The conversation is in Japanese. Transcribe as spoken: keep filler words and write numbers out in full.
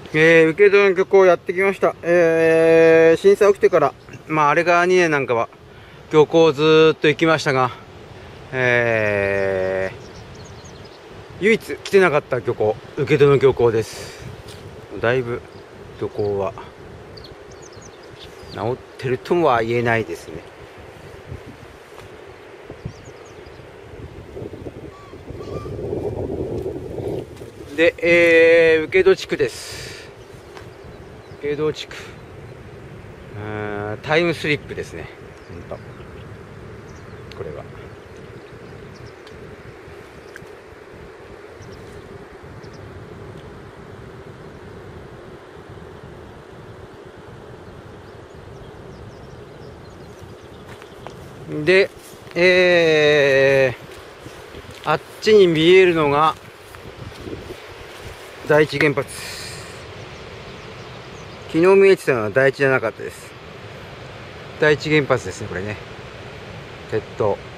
えー、請戸の漁港やってきました。えー、震災起きてから、まあ、あれがにねんなんかは、漁港ずーっと行きましたが、えー、唯一来てなかった漁港、請戸の漁港です。だいぶ、漁港は、治ってるとは言えないですね。で、えー、請戸地区です。請戸地区。タイムスリップですね。本当。これは。で、えー、あっちに見えるのが第一原発。昨日見えてたのは第一じゃなかったです。第一原発ですね、これね。鉄塔。